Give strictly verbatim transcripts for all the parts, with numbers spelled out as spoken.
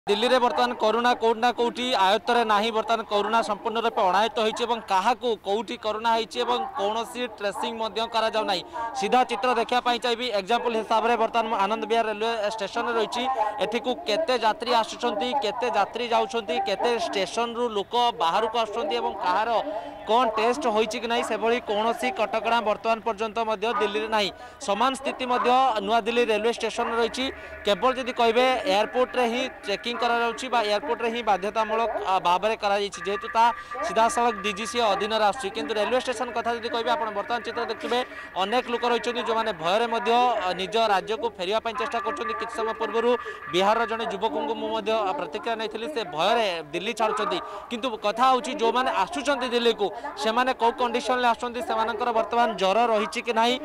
दिल्ली रे बर्तमान कोरोना कोडना कोठी आयत्तरे नाही बर्तमान कोरोना संपूर्ण रूप अणायत्त होइछि एवं काहाकू कोठी कोरोना होइछि एवं कोनोसी ट्रेसिंग मध्य करा जाउ नाही। सीधा चित्र देखिया पाई चाहिबी एग्जांपल हिसाब रे बर्तमान आनंद विहार रेलवे स्टेशन रहिछि एठिकू केते यात्री आसुछंती केते यात्री जाउछंती केते स्टेशन रु लोक बाहर को आसुछंती एवं कहार कोन टेस्ट होइछि कि नाही सेभली कोनोसी कटकणा बर्तमान पर्यंत मध्य दिल्ली रे नाही। समान स्थिति मध्य नुआ दिल्ली रेलवे स्टेशन रहिछि केवल जदि कहबे एयरपोर्ट रे ही चेकिंग करा जाउछि बा एयरपोर्ट रे ही बाध्यतामूलक भाव में करा जाइछि जेहेतु ता सीधा सड़क डीजीसी अधीन रे आछि किंतु रेलवे स्टेशन कथा जदि कहबे आपण वर्तमान चित्र देखिबे अनेक लोक रहिछन्ति जो माने भय रे मध्य निज राज्य को फेरिया पई चेष्टा करछन्ति। किछ समय पूर्व बिहार रो जने युवक को मु मध्य प्रतिक्रिया नैथिली से भय रे दिल्ली छाडुछन्ति किंतु कथा होछि जो माने आसुछन्ति दिल्ली को से माने को कंडीशन ले आसुछन्ति सेमानकर वर्तमान ज्वर रहिछि कि नाही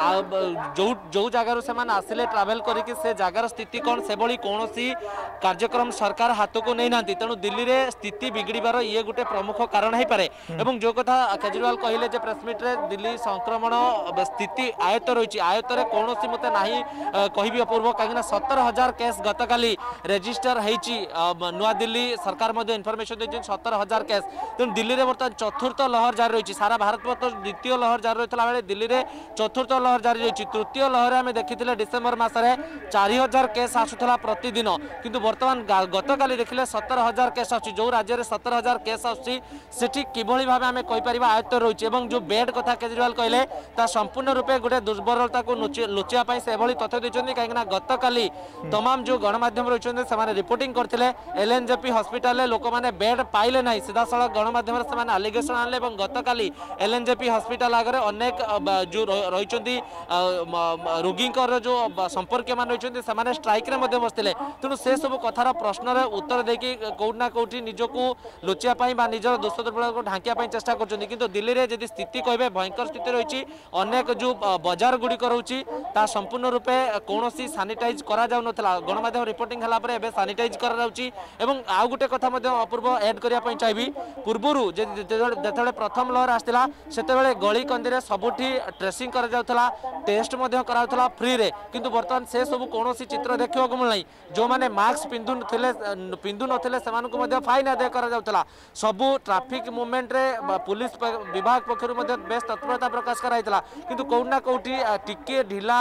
जो जो जगार से माने आसिले ट्रैवल करिकि से जगार स्थिति कोन सेबली कोनोसी कार्यक्रम सरकार हाथ को नहीं नांती तेणु दिल्ली रे स्थिति बिगड़बार ये गोटे प्रमुख कारण है पारे। एवं जो कथा केजरीवाल कहले जे प्रेस मीट रे दिल्ली संक्रमण स्थिति आयत्त रही आयत्त रे कोनोसी मते नाही कहबी अपूर्व कहीं सत्तर हजार केस गतकाली रेजिस्टर होइछि नुआ दिल्ली सरकार मध्य इनफॉरमेशन देछि सत्तर हजार केस तेणु दिल्ली रे बर्तमान चतुर्थ लहर जारी रही सारा भारत वर्ष द्वितीय लहर जारी रही बेले दिल्ली रे चतुर्थ लहर जारी रही तृतीय लहर आम देखिले डिसेम्बर मासरे चारि हजार केस आसुथला प्रतिदिन किंतु वर्तमान गतकाली देखिले सत्तर हजार केस आसुची जो राज्य में सत्तर हजार केस आसुची सेठी किभली भाबे आमे कहि परिबा आयत्त रही एवं जो बेड कथा केजरीवाल कहले ता संपूर्ण रूपे गोटे दुर्बलता को लुचिया पाई से भली तथ्य दैछन्ति काहेकि गतकाली तमाम जो गणमाध्यम रहिछन्ति से रिपोर्टिंग करथिले एलएनजेपी हॉस्पिटल ले लोक माने बेड पाइले नाही सीधा सड़क गणमाध्यम से माने एलिगेशन आनले एवं गतकाली एलएनजेपी हॉस्पिटल आगरे अनेक जो रहिछन्ति रोगी जो संपर्क मान रहिछन्ति से माने स्ट्राइक रे मध्ये बसथिले तेणु से सब कथार प्रश्न उत्तर देकी कोठना कोठी निजको लुचिया पाई बा निजर दोष दुर्बल को ढांकिया पाई चेष्टा करछन्ति किंतु दिल्ली रे जदि स्थिति कहबे भयंकर स्थिति रहिछि अनेक जो बाजार गुडी रहउछि ता संपूर्ण रूपे कोनोसी सैनिटाइज करा जाउ नथला गणमाध्यम रिपोर्टिंग हला परे एबे सैनिटाइज करा जाउछि एवं आउ गुटे कथा मध्ये अपूर्व ऐड करिया पाई चाहिबी पूर्वरु जेतेबेले प्रथम लहर आस्तिला सेतेबेले गली कंदी रे सबुठी ट्रेसिंग करा जाउथला टेस्ट मध्ये करा जाउथला फ्री रे किंतु वर्तमान से सब कोनोसी चित्र देखिबा को मिलनै जो माने मास्क पिंधु नथिले पिंधु नथिले सेमानकु मध्ये फाइन आदाय करा जाउथला सबु ट्रैफिक मूवमेंट रे पुलिस विभाग पक्षरु मध्ये बेस तत्परता प्रकाश कराइतला किंतु कोउना कोउठी टिके ढिला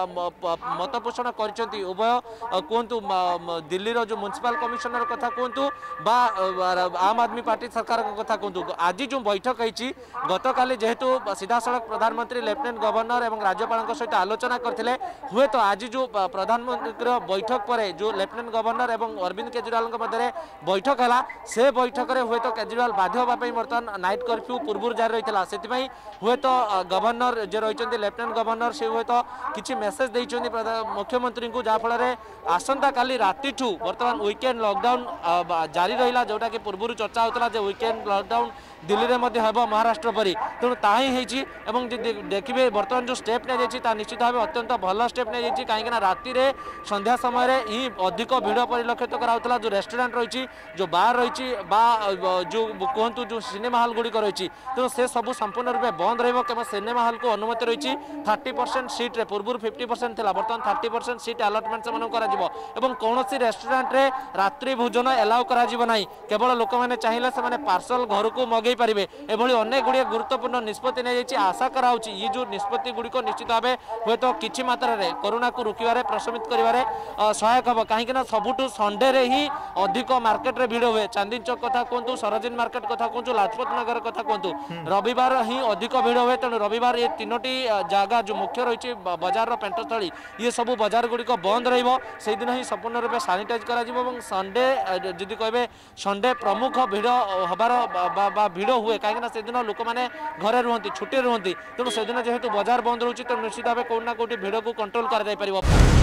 मत पोषण करचंती उभय कोंतु दिल्ली रो जो म्युनिसिपल कमिश्नर कथा कोंतु बा आम आदमी पार्टी सरकार को कथा कोंतु आज जो बैठक होइछि गतकाली जेहेतु सीधा सड़क प्रधानमंत्री लेफ्टिनेंट गवर्नर एवं राज्यपाल सहित आलोचना करथिले हुए तो आज जो प्रधानमंत्री बैठक पर जो लेफ्टिनेंट गवर्नर एवं अरविंद केजरीवाल मध्य बैठक है से बैठक में हुए तो केजरीवाल बाध्य होगापी बर्तमान नाइट कर्फ्यू पूर्व जारी रही है हुए तो गवर्नर जे रही लेफ्टिनेंट गवर्नर से हुए तो किसी मेसेज देते मुख्यमंत्री को जहाँफल आसंता काली राति ठू बर्तमान वीकेंड लॉकडाउन जारी रहा जोटा कि पूर्व चर्चा होता है वीकेंड लॉकडाउन दिल्ली रे मध्य हेब महाराष्ट्र परी तेणु ताही होइछि एवं देखिए बर्तमान जो स्टेप ने जाइछि निश्चित भाव अत्यंत भल स्टेप ने जाइछि कहीं राति रे संध्या समय ही अधिक भिड़ परिलक्षित कराउतला जो रेस्टोरेंट रही जो बार रही जो कहतु जो सिनेमा हॉल गुड़िक रही तेणु से सब संपूर्ण रूप बंद रहिबो केवल सिनेमा हॉल को अनुमति रही थर्टी परसेंट सीट रे पूर्व फिफ्टी परसेंट थी बर्तमान थर्टी परसेंट सीट अलटमेंट से कौन रेस्टोरेंट रे रात्रि भोजन एलाउ करा नहीं केवल लोक मैंने चाहिए से पार्सल घर को मगे पारे एभली अनेक गुड़िया गुरुत्वपूर्ण निष्पत्ति नहीं आशा कराऊँगी ये जो निष्पत्ति गुड़िक निश्चित भाव हुए तो किसी मात्रा रे कोरोना को रोकबार प्रशमित करिवारे सहायक हम कहीं सबुठू संडे रे ही अधिक मार्केट रे भिड़ हुए चांदी चौक कथा कहतु सरोजिनी मार्केट कथा कहतु लाजपत नगर कथा कहतु रविवार ही अधिक भिड़ हुए तेणु रविवार ये तीनोटी जगह जो मुख्य रही बजार पेंटस्थली ये सब बजार गुड़िक बंद रही ही संपूर्ण रूप सानिटाइज कर संडे जदि कहे संडे प्रमुख भिड़ हबार भिड़ हुए कहीं से दिन लोक मैंने घरे रुहति छुट्टी रुहति तेणु से दिन जेहेतु बजार बंद रोचे तेणु निश्चित भाव कौटना कौटी भिड़ को कंट्रोल कर